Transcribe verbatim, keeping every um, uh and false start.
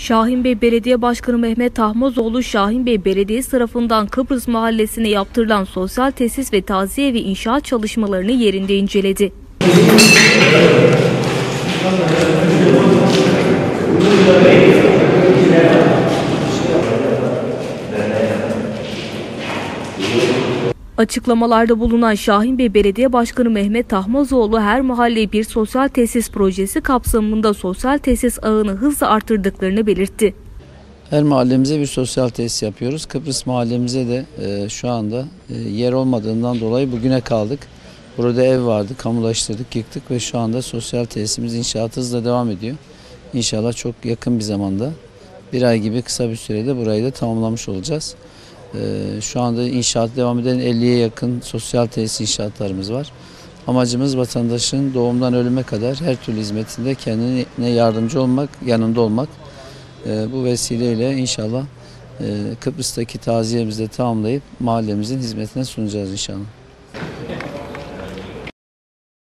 Şahinbey Belediye Başkanı Mehmet Tahmazoğlu, Şahinbey Belediyesi tarafından Kıbrıs Mahallesi'ne yaptırılan sosyal tesis ve taziye evi inşaat çalışmalarını yerinde inceledi. Açıklamalarda bulunan Şahinbey Belediye Başkanı Mehmet Tahmazoğlu, her mahalleye bir sosyal tesis projesi kapsamında sosyal tesis ağını hızla artırdıklarını belirtti. Her mahallemize bir sosyal tesis yapıyoruz. Kıbrıs mahallemize de e, şu anda e, yer olmadığından dolayı bugüne kaldık. Burada ev vardı, kamulaştırdık, yıktık ve şu anda sosyal tesisimiz inşaatı hızla devam ediyor. İnşallah çok yakın bir zamanda, bir ay gibi kısa bir sürede burayı da tamamlamış olacağız. Ee, şu anda inşaat devam eden elliye yakın sosyal tesis inşaatlarımız var. Amacımız vatandaşın doğumdan ölüme kadar her türlü hizmetinde kendine yardımcı olmak, yanında olmak. Ee, bu vesileyle inşallah e, Kıbrıs'taki taziyemizi de tamamlayıp mahallemizin hizmetine sunacağız inşallah.